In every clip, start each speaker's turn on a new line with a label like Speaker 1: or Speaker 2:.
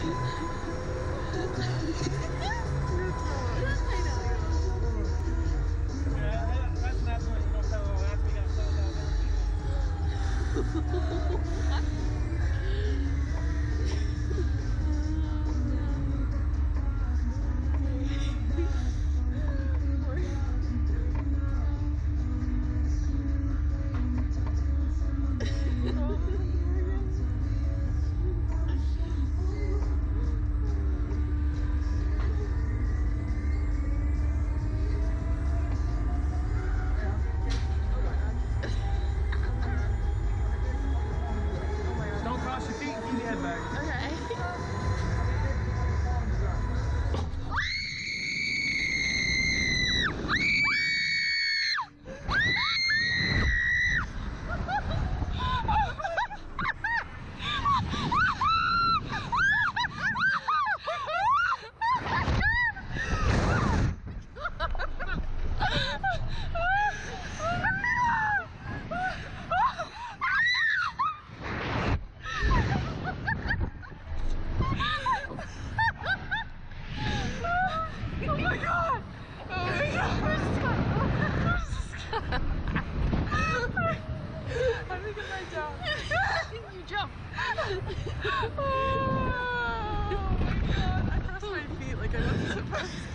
Speaker 1: That's not what you're gonna tell her after we got sold out. Don't cross your feet and keep your head back.
Speaker 2: Okay. Oh my god! Oh my god! I'm gonna get my jump. You jump. Oh my god! I crossed my feet like I wasn't supposed to.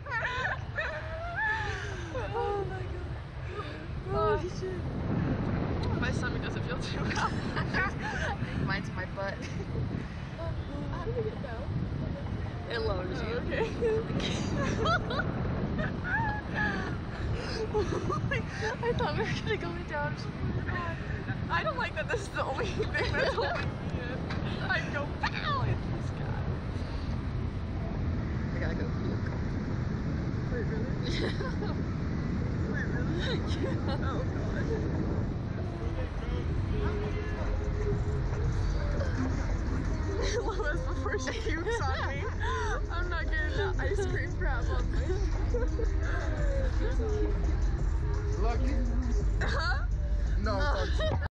Speaker 2: Oh my god. Oh shit. My stomach doesn't feel too well. Mine's my butt. How did we get down? It lowers you. Okay. I thought we were gonna go down. I don't like that this is the only thing that's holding me in. I go pow in the sky. I gotta go puke. Wait, really? Wait, really? Yeah. Oh god. Lois, before she pukes on me, I'm not getting that ice cream crap on me.
Speaker 1: Lucky.